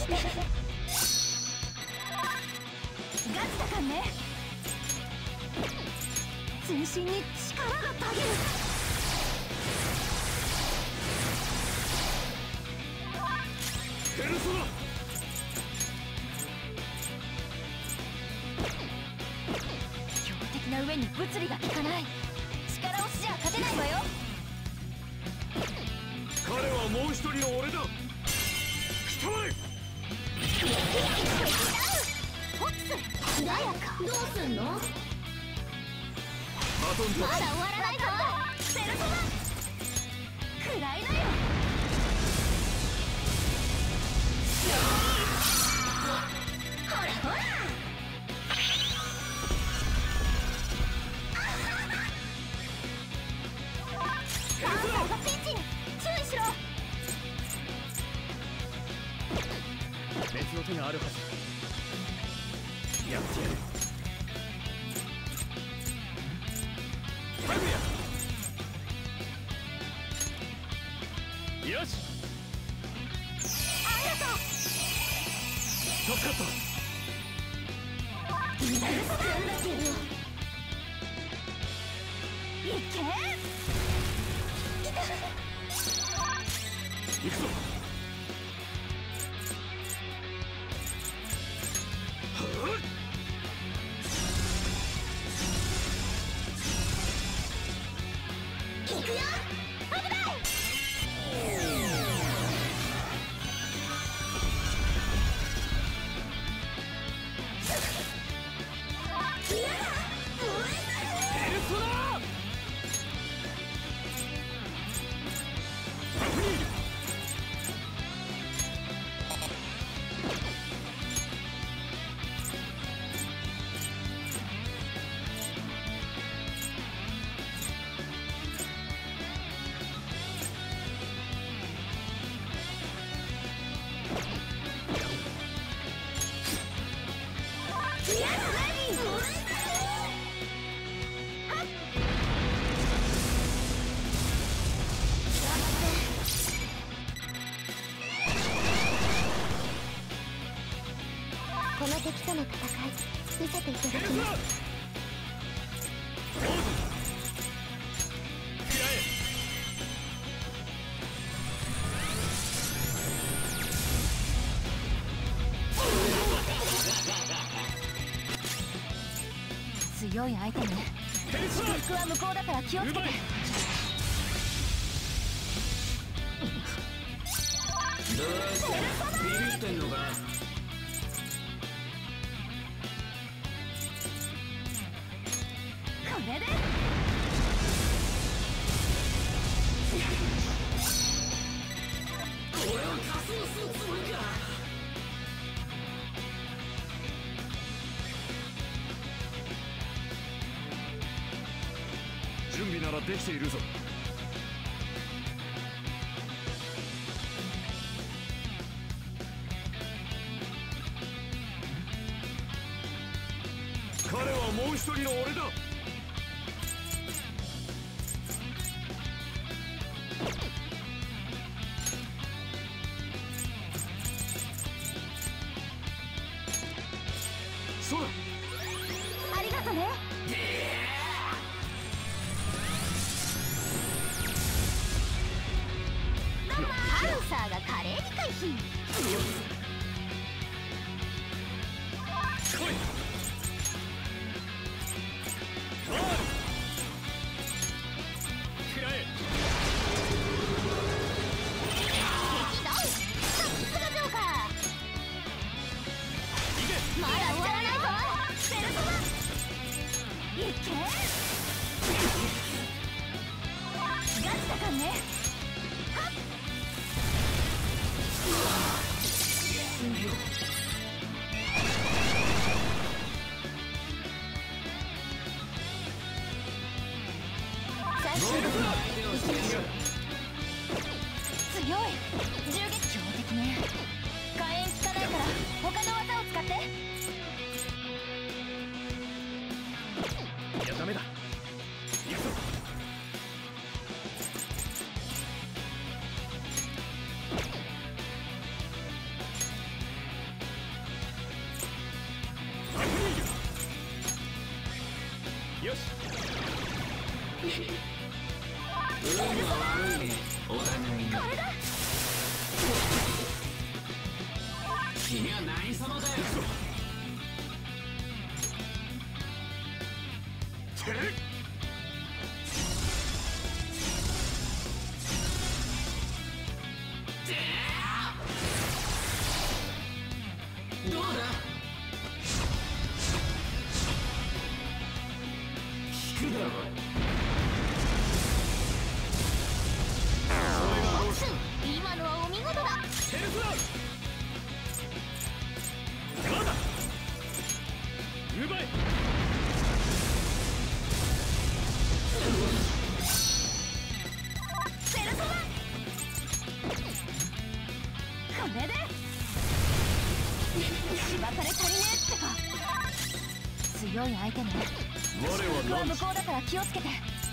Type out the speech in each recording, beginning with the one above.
ガチだかんね。全身に力がたぎる。 ペルソナ。 強敵な上に物理が効かない。力押しじゃ勝てないわよ。 彼はもう一人の俺だ。くたばれ。 ホッツ穏やか。どうすんの。 バトンタッチ。 まだ終わらないぞ。ペルソナ食らいなよ。ほらほら。ダンサーがピンチに注意しろ。 別の手があるはず。やってやる。かぐや。よし。 ありがとう。 助かった。 ペルソナだけどいけ。 行くぞ。はっ。 行くよ。危ない。 ペルソナ。アフニール。 この敵との戦い見せていただきペルソナ。 ます。 ポーズ。食らえ。 強い相手ね。 ペルソナ。 僕は向こうだから気をつけて。 うまい。 どうしたビビってんのか。 これで俺を仮装するつもりか。 準備ならできているぞ。彼はもう一人の俺だ。そうだ。 ありがとね。パンサーが華麗に回避。 来い。ファール。食らえ。 激動。さすがジョーカー。 行け。 まだ終わらないぞ。ペルソナいけ。ガチだかんね。はっ。 君は何様だよ。 てれどうだ。聞くだろ。 今のはお見事だ。 テルフラウまだ奪えペルソナ。これでしばかれ足りねえってか。強い相手ね。 我は僕は何向こうだから気をつけて。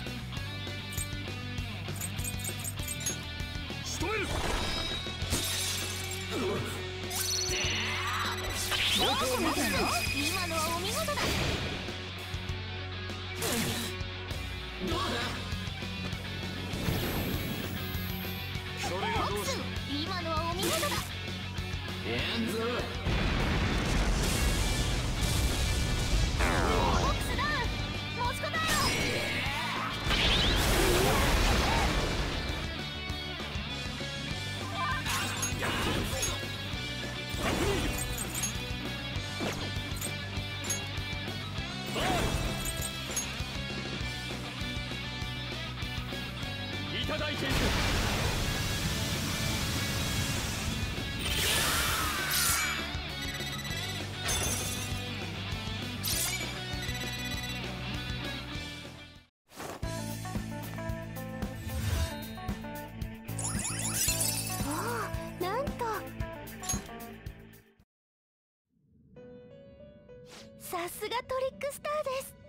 仕留めるどうして見てんの？今のはお見事だ。 どうだ。 それがどうした。 今のはお見事だ。 やんぞ。 ボックスダウン。持ちこたえろ。 いただいていく。 おお、なんとさすがトリックスターです。